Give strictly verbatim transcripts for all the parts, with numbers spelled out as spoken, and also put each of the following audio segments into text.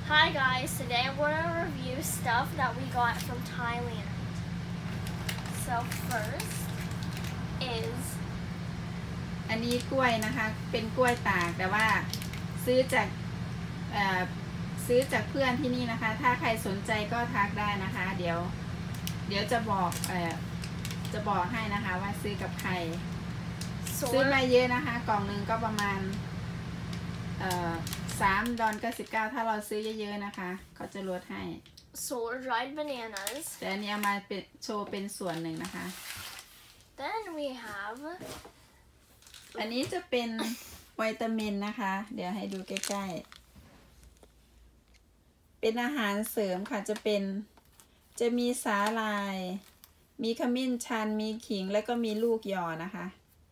Hi guys, today I'm going to review stuff that we got from Thailand. So first is อันนี้กล้วยนะคะเป็นกล้วยตากแต่ว่าซื้อจากซื้อจากเพื่อนที่นี่นะคะถ้าใครสนใจก็ทักได้นะคะเดี๋ยวเดี๋ยวจะบอกเอ่อจะบอกให้นะคะว่าซื้อกับใครซื้อมาเยอะนะคะกล่องหนึ่งก็ประมาณเอ่อสามดอลเก้าสิบเก้าถ้าเราซื้อเยอะๆนะคะเขาจะลดให้ solar dried bananas แต่อันนี้เอามาเป็นโชว์เป็นส่วนหนึ่งนะคะ then we have อันนี้จะเป็นวิตามินนะคะเดี๋ยวให้ดูใกล้ๆเป็นอาหารเสริมค่ะจะเป็นจะมีสาหร่ายมีขมิ้นชันมีขิงแล้วก็มีลูกยอนะคะ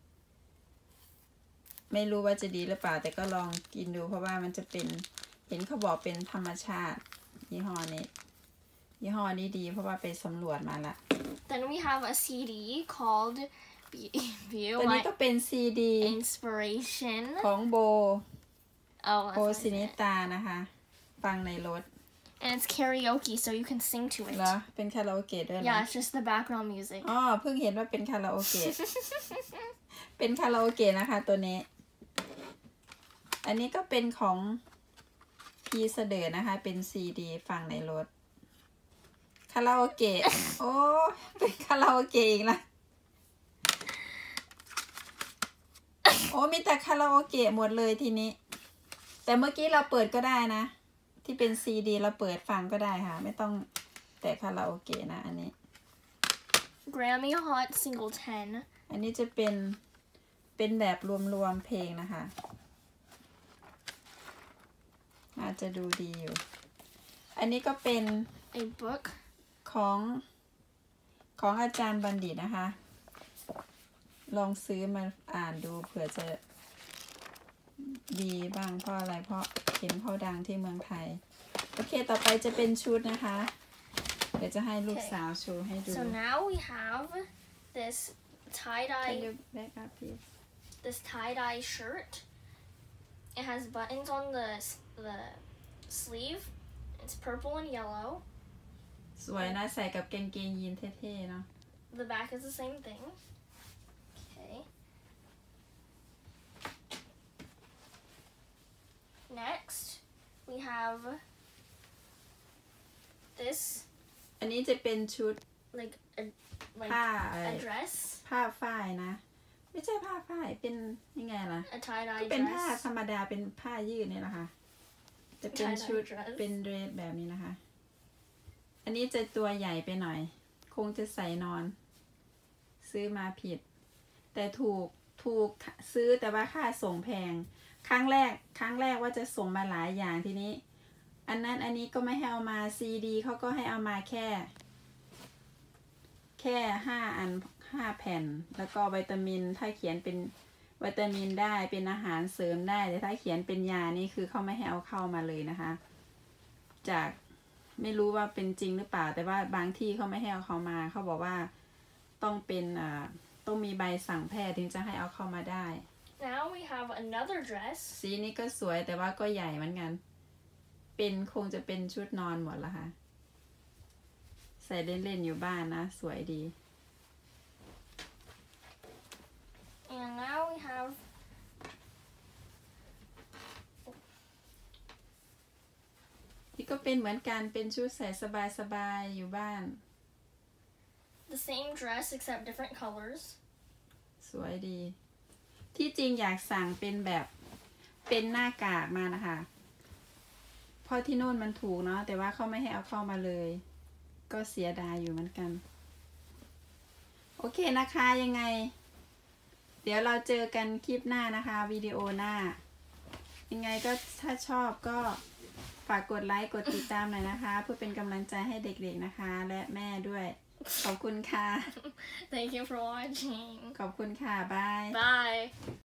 ไม่รู้ว่าจะดีหรือเปล่าแต่ก็ลองกินดูเพราะว่ามันจะเป็นเห็นเขาบอกเป็นธรรมชาติยี่ห้อนี้ยี่ห้อนี้ดีเพราะว่าไปสำรวจมาละ then we have a ซี ดี called View ตัวนี้ก็เป็นซีดี Inspiration ของโบ oh โบซินิตานะคะฟังในรถ and it's karaoke so you can sing to it เหรอเป็นคาราโอเกะด้วยเหรอ yeah it's just the background music อ๋อเพิ่งเห็นว่าเป็นคาราโอเกะ เป็นคาราโอเกะนะคะตัวนี้อันนี้ก็เป็นของพีเสเดอร์นะคะเป็นซีดีฟังในรถคาราโอเกะ โอ้เป็นคาราโอเกะอีกละโอ้มีแต่คาราโอเกะหมดเลยทีนี้แต่เมื่อกี้เราเปิดก็ได้นะที่เป็นซีดีเราเปิดฟังก็ได้ค่ะไม่ต้องแต่คาราโอเกะนะอันนี้ Grammy Hot Single สิบอันนี้จะเป็นเป็นแบบรวมๆเพลงนะคะอาจจะดูดีอยู่อันนี้ก็เป็น a book ของของอาจารย์บัณฑิตนะคะลองซื้อมาอ่านดูเผื่อจะดีบ้างเพราะอะไรเพราะเห็นเขาดังที่เมืองไทยโอเคต่อไปจะเป็นชุดนะคะเดี๋ยวจะให้ลูกสาวโชว์ให้ดู so now we have this tie-dye Can you back up please this tie-dye shirt it has buttons on the the sleeve it's purple and yellow สวยนะใส่กับกางเกงยีนเท่ๆเนาะ the back is the same thing okay next we have this อันนี้จะเป็นชุด like a like ผ้า a dress ผ้าฝ้ายนะไม่ใช่ผ้าฝ้ายเป็นยังไงล่ะ a tie-dye เป็น dress ผ้าธรรมดาเป็นผ้ายืดนี่แหละค่ะจะเป็นชุดเป็นเดรสแบบนี้นะคะอันนี้จะตัวใหญ่ไปหน่อยคงจะใส่นอนซื้อมาผิดแต่ถูกถูกซื้อแต่ว่าค่าส่งแพงครั้งแรกครั้งแรกว่าจะส่งมาหลายอย่างทีนี้อันนั้นอันนี้ก็ไม่ให้เอามาซีดีเขาก็ให้เอามาแค่แค่ห้าอันห้าแผ่นแล้วก็วิตามินถ้าเขียนเป็นวิตามินได้เป็นอาหารเสริมได้แต่ถ้าเขียนเป็นยานี่คือเขาไม่ให้เอาเข้ามาเลยนะคะจากไม่รู้ว่าเป็นจริงหรือเปล่าแต่ว่าบางที่เขาไม่ให้เอาเข้ามาเขาบอกว่าต้องเป็นอ่าต้องมีใบสั่งแพทย์ถึงจะให้เอาเข้ามาได้ now we have another dress สีนี้ก็สวยแต่ว่าก็ใหญ่เหมือนกันเป็นคงจะเป็นชุดนอนหมดละค่ะใส่เล่นๆอยู่บ้านนะสวยดี and now we have นี่ก็เป็นเหมือนกันเป็นชุดใส่สบายๆอยู่บ้าน the same dress except different colors สวยดีที่จริงอยากสั่งเป็นแบบเป็นหน้ากากมานะคะเพราะที่โน่นมันถูกเนาะแต่ว่าเขาไม่ให้เอาเข้ามาเลยก็เสียดายอยู่เหมือนกันโอเคนะคะยังไงเดี๋ยวเราเจอกันคลิปหน้านะคะวิดีโอหน้ายังไงก็ถ้าชอบก็ฝากกดไลค์กดติดตามหน่อยนะคะเพื่อเป็นกำลังใจให้เด็กๆนะคะและแม่ด้วยขอบคุณค่ะ thank you for watching ขอบคุณค่ะบาย bye